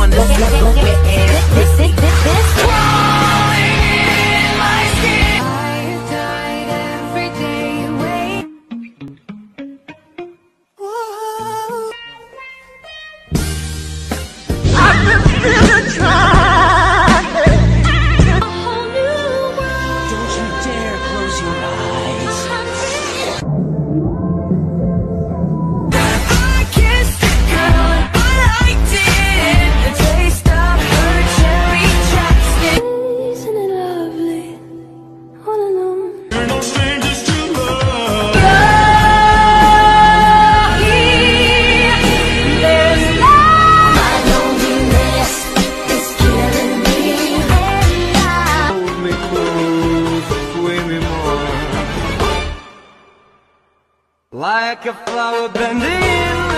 wanna settle with it. Crawling in my skin. I died every day waiting. I've been feeling trying. A whole new world. Don't you dare close your eyes. I kissed a girl, but I didn't. The taste of her cherry chapstick. Isn't it lovely? All alone. We're no strangers to love. There's love. My loneliness is killing me. Hold me close, sway me more. Like a flower bending in the